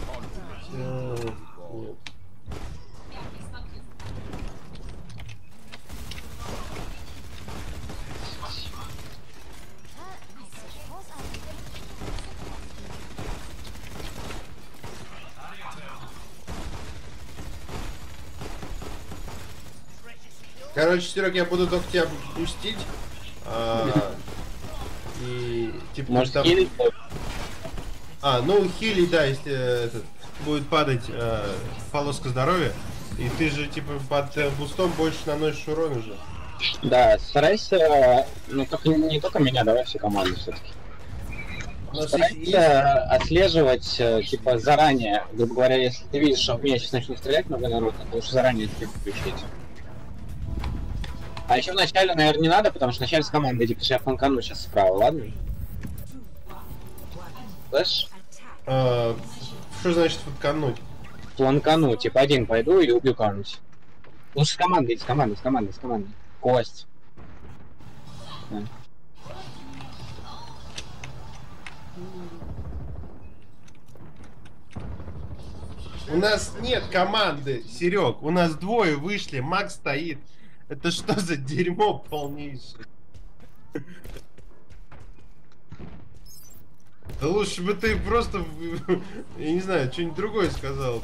Нет. Короче, Серег, я буду только тебя пустить. И типа Может, там... хилить? Ну хили, да, если этот будет падать полоска здоровья. И ты же типа под бустом больше наносишь урон уже. Да, старайся, ну только не только меня, давай всю команду все-таки. Старайся отслеживать, типа, заранее, грубо говоря, если ты видишь, что в меня сейчас начнут стрелять много народа, то лучше заранее это включить. А еще вначале, наверное, не надо, потому что вначале с командой, типа, я фанкану сейчас справа, ладно? Слышь? Что значит фанкануть? Фланкану, типа, один пойду и убью кого-нибудь. Лучше с командой, с командой. Кость. Да. У нас нет команды, Серег. У нас двое вышли, Макс стоит. Это что за дерьмо полнейшее? Да лучше бы ты просто, я не знаю, что-нибудь другое сказал.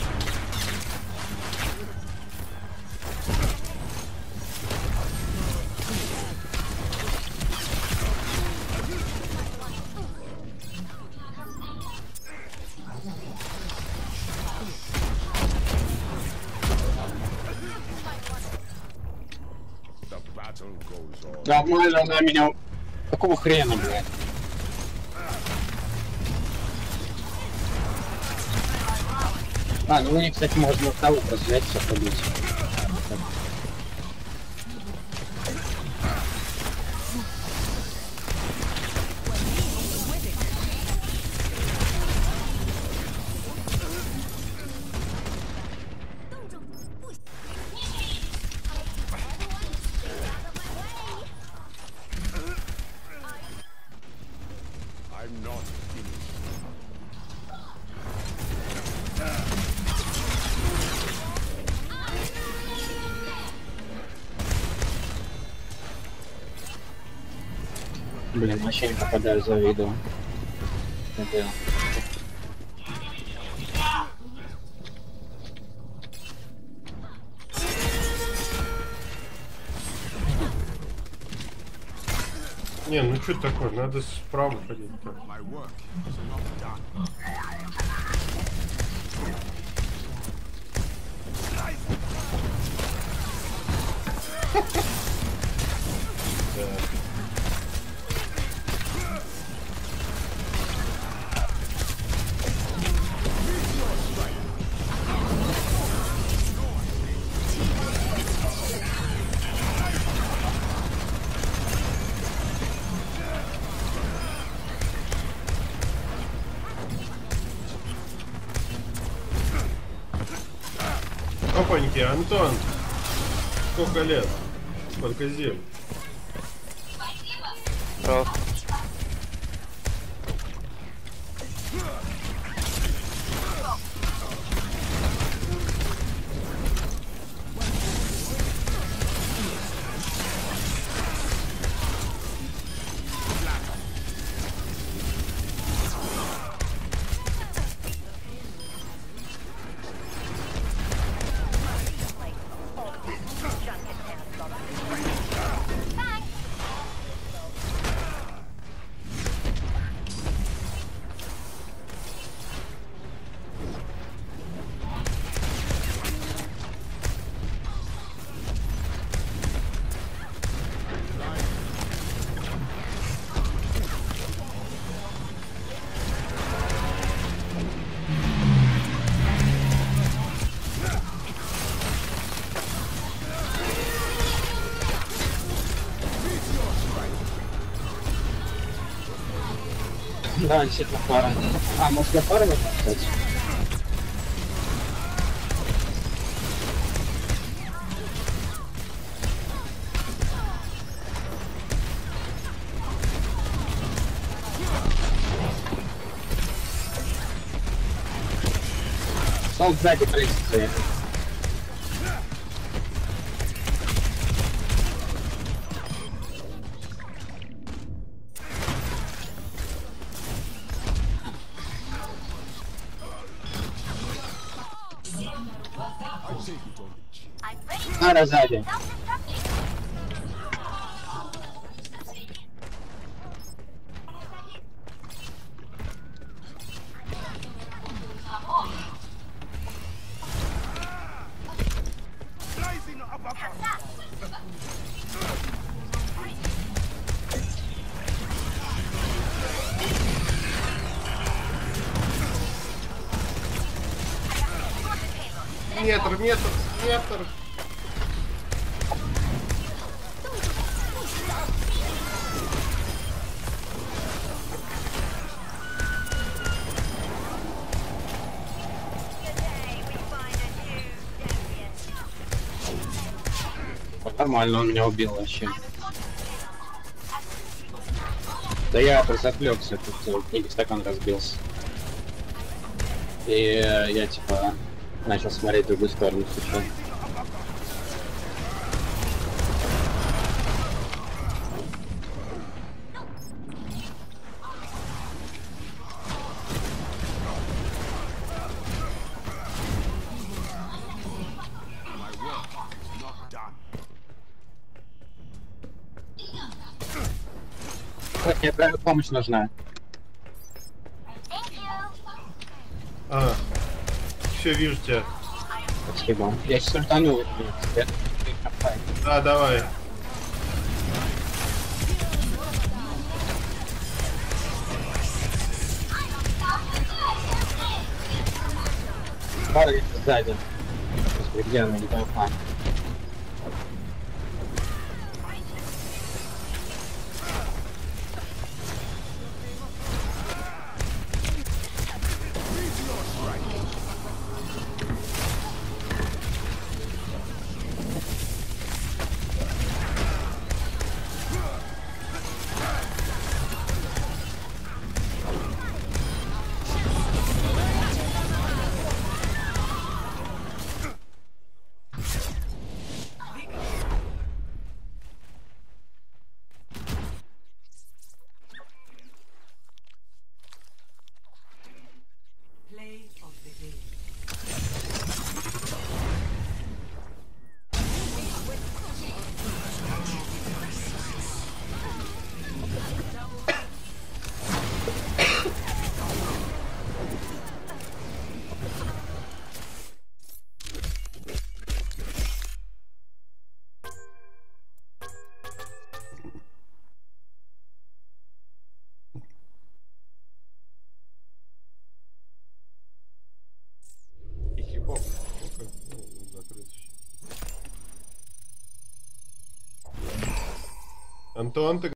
Нормально, она меня... Какого хрена, блядь? Ну у них, кстати, можно того просто взять, все побить. Блин, вообще не попадаю за виду. Не, ну что такое, надо справа ходить. Опаньки, Антон, сколько лет? Сколько зим? Да, действительно пара. Может я пара надо, кстати? Солд сзади прыгает. Ара сзади. Метр. Нормально, он меня убил вообще. Да я просто отвлекся, тут книги стакан разбился. И я типа начал смотреть в другую сторону совершенно. Мне помощь нужна. Все, вижу тебя. Спасибо. Я сейчас ультану. Да, давай. Пара сзади. Господи, где она? Не толпа. Антон, ты